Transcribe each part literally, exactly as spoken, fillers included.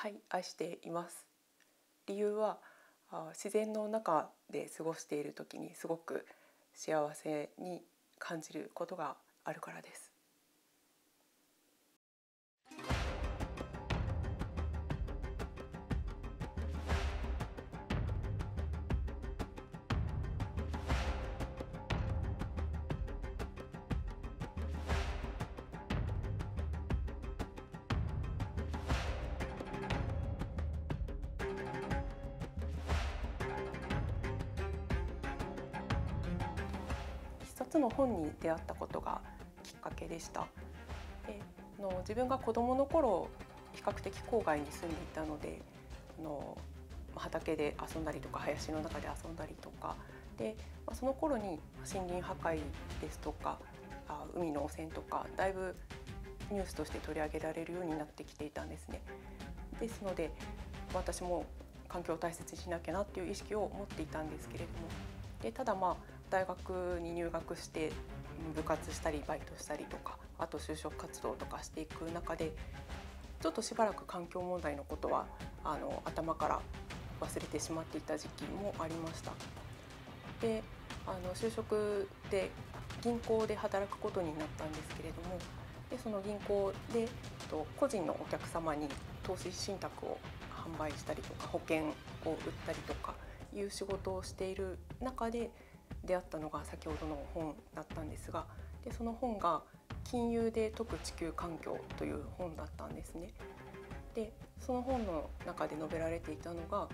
はい、愛しています。理由はあ自然の中で過ごしている時にすごく幸せに感じることがあるからです。一つの本に出会ったことがきっかけでした。であの自分が子どもの頃比較的郊外に住んでいたので、あの畑で遊んだりとか林の中で遊んだりとかで、その頃に森林破壊ですとかあ海の汚染とかだいぶニュースとして取り上げられるようになってきていたんですね。ですので私も環境を大切にしなきゃなっていう意識を持っていたんですけれども、でただまあ大学に入学して部活したりバイトしたりとか、あと就職活動とかしていく中でちょっとしばらく環境問題のことはあの頭から忘れてしまっていた時期もありました。であの就職で銀行で働くことになったんですけれども、でその銀行で個人のお客様に投資信託を販売したりとか保険を売ったりとかいう仕事をしている中で出会ったのが先ほどの本だったんですが、でその本が金融で解く地球環境という本だったんですね。でその本の中で述べられていたのが、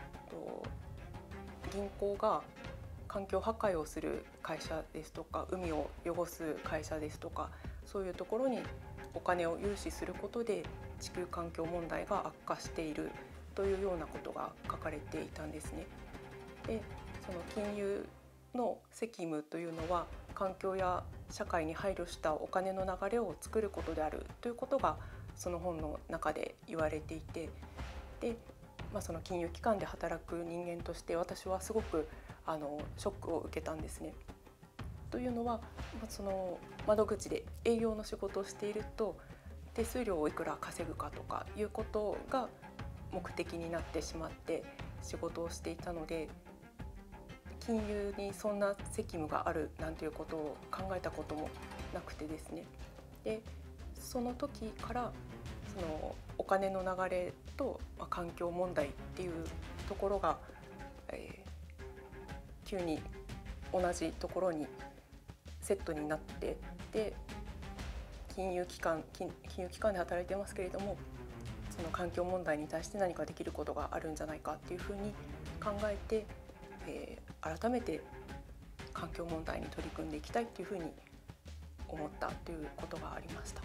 銀行が環境破壊をする会社ですとか海を汚す会社ですとか、そういうところにお金を融資することで地球環境問題が悪化しているというようなことが書かれていたんですね。でその金融の責務というのは環境や社会に配慮したお金の流れを作ることであるということがその本の中で言われていて、で、まあ、その金融機関で働く人間として私はすごくあのショックを受けたんですね。というのは、その窓口で営業の仕事をしていると手数料をいくら稼ぐかとかいうことが目的になってしまって仕事をしていたので、金融にそんな責務があるなんていうことを考えたこともなくてですね。でその時からそのお金の流れと、まあ、環境問題っていうところが、えー、急に同じところにセットになって、で金融機関金金融機関で働いてますけれども、その環境問題に対して何かできることがあるんじゃないかっていうふうに考えて、えー、改めて環境問題に取り組んでいきたいっていうふうに思ったということがありました。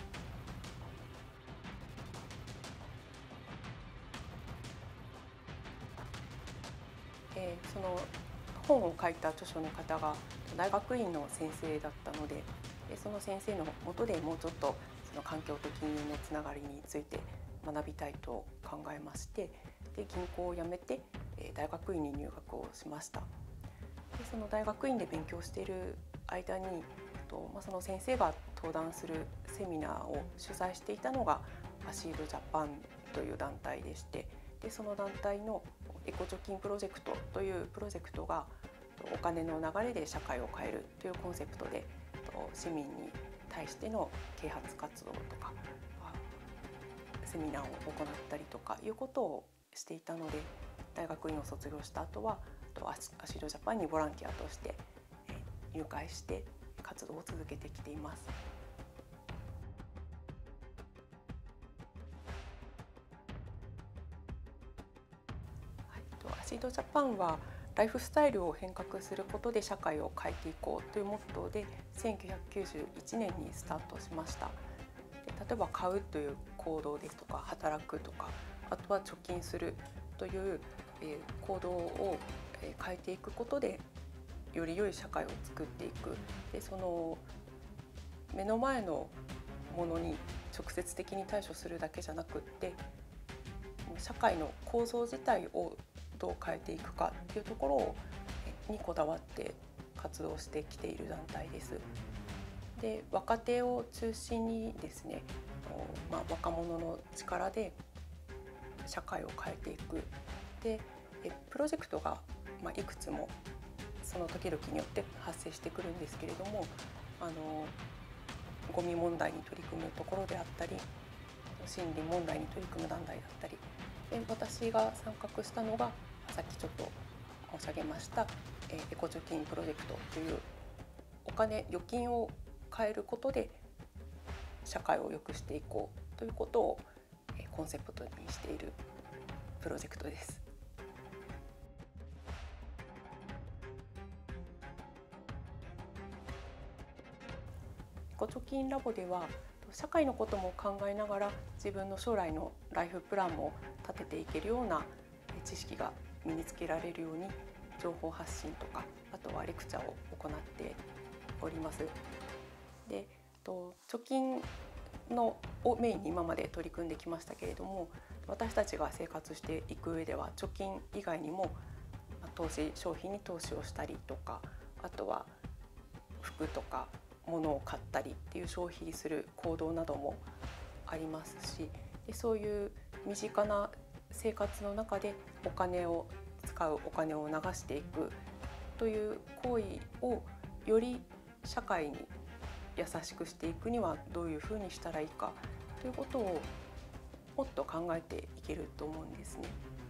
えー、その本を書いた著書の方が大学院の先生だったので、その先生の下でもうちょっとその環境と金融のつながりについて学びたいと考えまして、で銀行を辞めて大学院に入学をしました。でその大学院で勉強している間に、まあ、その先生が登壇するセミナーを主催していたのがアシードジャパンという団体でして、でその団体のエコ貯金プロジェクトというプロジェクトがお金の流れで社会を変えるというコンセプトで市民に対しての啓発活動とかセミナーを行ったりとかいうことをしていたので、大学院を卒業した後はアシードジャパンにボランティアとして入会して活動を続けてきています。アシードジャパンはライフスタイルを変革することで社会を変えていこうというモットーでせんきゅうひゃくきゅうじゅういちねんにスタートしました。で例えば買うという行動ですとか働くとか、あとは貯金するという行動を変えていくことでより良い社会を作っていく。でその目の前のものに直接的に対処するだけじゃなくって、社会の構造自体をどう変えていくかっていうところにこだわって活動してきている団体です。で若手を中心にですね、まあ、若者の力で社会を変えていく。でプロジェクトが、まあ、いくつもその時々によって発生してくるんですけれども、あのゴミ問題に取り組むところであったり、森林問題に取り組む団体だったりで、私が参画したのがさっきちょっと申し上げましたエコ貯金プロジェクトという、お金預金を変えることで社会を良くしていこうということをコンセプトにしているプロジェクトです。エコ貯金ラボでは社会のことも考えながら自分の将来のライフプランも立てていけるような知識が身につけられるように情報発信とか、あとはレクチャーを行っております。でと貯金のをメインに今まで取り組んできましたけれども、私たちが生活していく上では貯金以外にも投資商品に投資をしたりとか、あとは服とか物を買ったりっていう消費する行動などもありますし、でそういう身近な生活の中でお金を使う、お金を流していくという行為をより社会に優しくしていくにはどういうふうにしたらいいかということをもっと考えていけると思うんですね。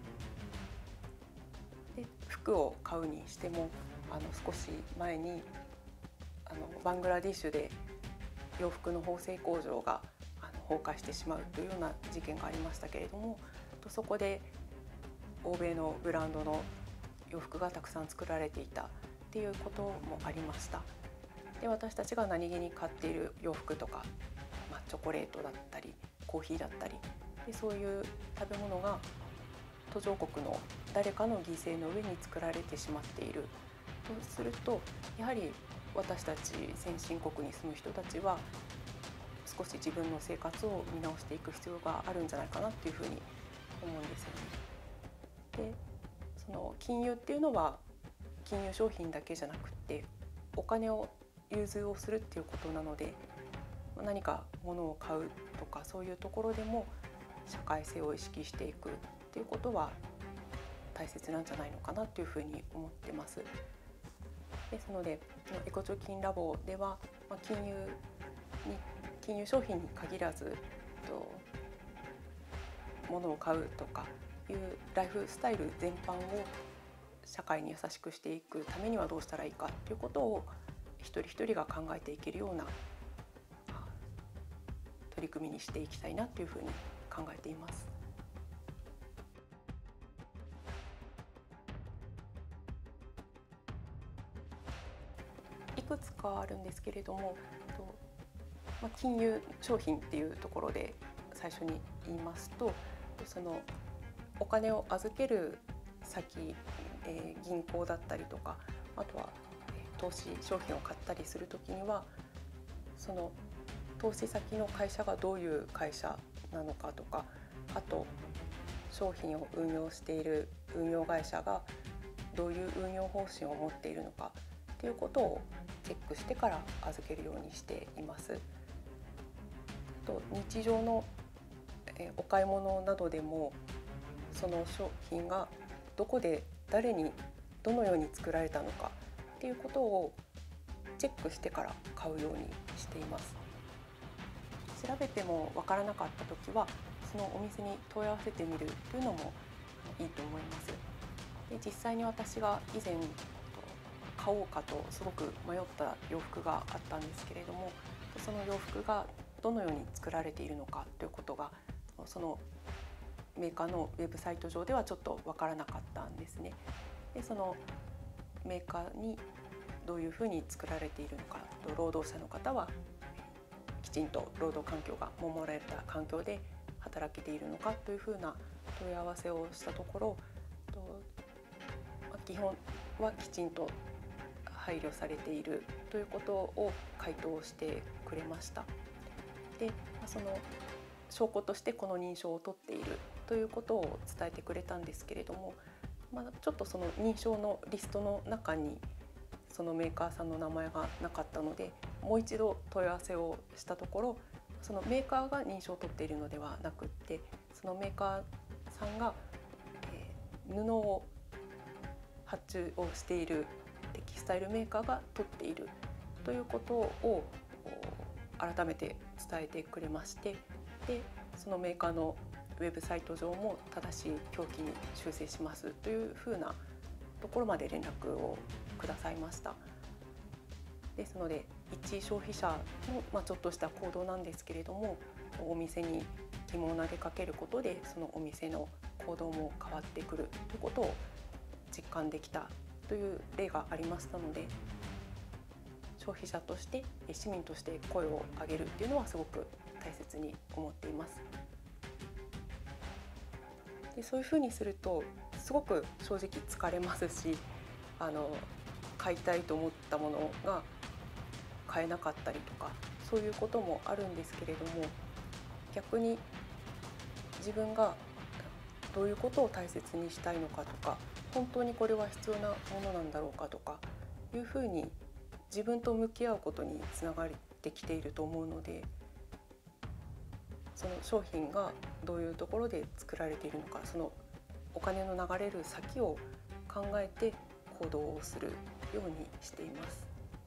で服を買うにしても、あの少し前にあのバングラディッシュで洋服の縫製工場があの崩壊してしまうというような事件がありましたけれども、そこで欧米のブランドの洋服がたくさん作られていたっていうこともありました。で私たちが何気に買っている洋服とか、まあ、チョコレートだったりコーヒーだったりで、そういう食べ物が途上国の誰かの犠牲の上に作られてしまっているとすると、やはり私たち先進国に住む人たちは少し自分の生活を見直していく必要があるんじゃないかなっていうふうに思うんですよね。でその金融っていうのは金融商品だけじゃなくってお金を融通をするっていうことなので、何か物を買うとかそういうところでも社会性を意識していくっていうことは大切なんじゃないのかなというふうに思ってます。ですのでエコ貯金ラボでは金融に金融商品に限らずと物を買うとかいうライフスタイル全般を社会に優しくしていくためにはどうしたらいいかということを一人一人が考えていけるような取り組みにしていきたいなというふうに考えています。いくつかあるんですけれども、まあ、金融商品っていうところで最初に言いますと、そのお金を預ける先、えー、銀行だったりとか、あとは投資商品を買ったりするときには、その投資先の会社がどういう会社なのかとか、あと商品を運用している運用会社がどういう運用方針を持っているのかということをチェックしてから預けるようにしています。と日常のお買い物などでも、その商品がどこで誰にどのように作られたのかっていうことをチェックしてから買うようにしています。調べてもわからなかったときは、そのお店に問い合わせてみるというのもいいと思います。で実際に私が以前買おうかとすごく迷った洋服があったんですけれども、その洋服がどのように作られているのかということがそのメーカーのウェブサイト上ではちょっとわからなかったんですね。でそのメーカーにどういうふうに作られているのか、労働者の方はきちんと労働環境が守られた環境で働けているのかというふうな問い合わせをしたところ、基本はきちんと配慮されているということを回答してくれました。でその証拠としてこの認証を取っているということを伝えてくれたんですけれども、まあ、ちょっとその認証のリストの中にそのメーカーさんの名前がなかったので、もう一度問い合わせをしたところ、そのメーカーが認証を取っているのではなくって、そのメーカーさんが、えー、布を発注をしているテキスタイルメーカーが取っているということを改めて伝えてくれまして、でそのメーカーのウェブサイト上も正しい表記に修正しますというふうなところまで連絡をくださいました。ですので一消費者の、まあ、ちょっとした行動なんですけれども、お店に疑問を投げかけることでそのお店の行動も変わってくるということを実感できたという例がありましたので、消費者として市民として声を上げるっていうのはすごく大切に思っています。でそういうふうにするとすごく正直疲れますし、あの買いたいと思ったものが買えなかったりとか、そういうこともあるんですけれども、逆に自分がどういうことを大切にしたいのかとか、本当にこれは必要なものなんだろうかとかいうふうに自分と向き合うことにつながってきていると思うので、その商品がどういうところで作られているのか、そのお金の流れる先を考えて行動をするようにしています。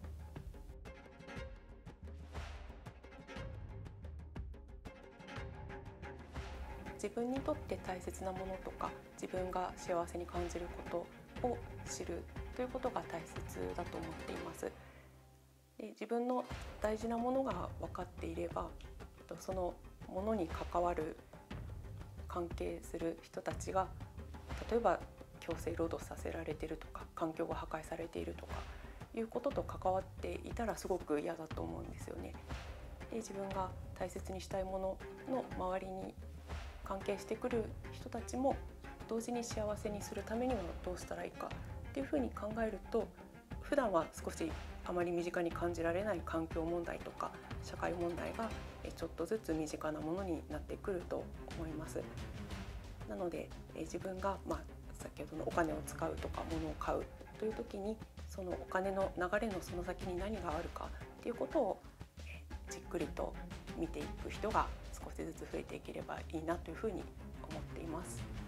自分にとって大切なものとか、自分が幸せに感じることを知るということが大切だと思っています。で自分の大事なものが分かっていれば、そのものに関わる関係する人たちが例えば強制労働させられているとか、環境が破壊されているとかいうことと関わっていたらすごく嫌だと思うんですよね。で自分が大切にしたいものの周りに関係してくる人たちも同時に幸せにするためにはどうしたらいいかっていうふうに考えると、普段は少しあまり身近に感じられない環境問題とか社会問題がちょっとずつ身近なものになってくると思います。なので自分が、まあ、先ほどのお金を使うとか物を買うという時に、そのお金の流れのその先に何があるかっていうことをじっくりと見ていく人が少しずつ増えていければいいなというふうに思っています。